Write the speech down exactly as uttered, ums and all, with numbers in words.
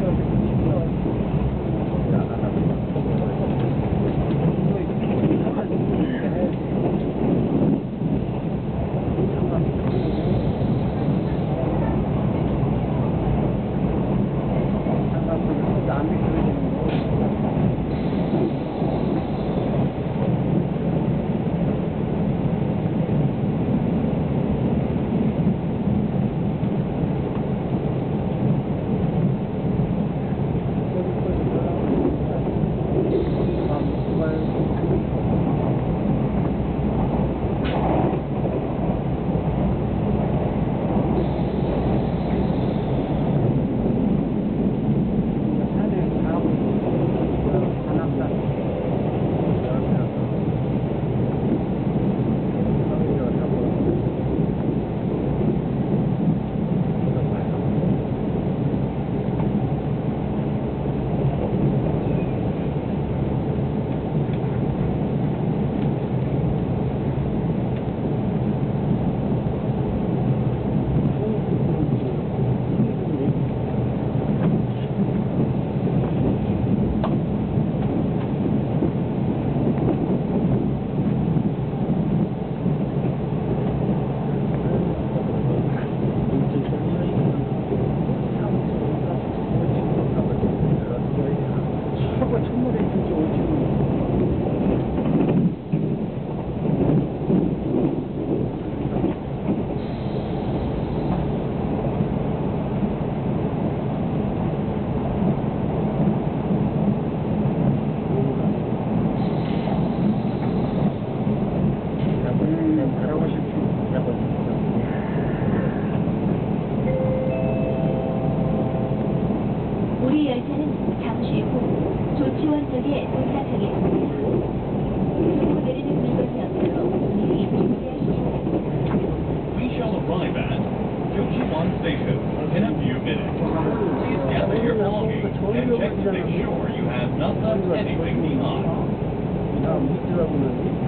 우리 열차는 잠시 후 조치원역에 도착하겠습니다. 속고 내리는 물건이 없도록 미리 준비하시기 바랍니다. We shall arrive at Jochiwon Station in a few minutes. Please gather your belongings and check to make sure you have not left anything behind.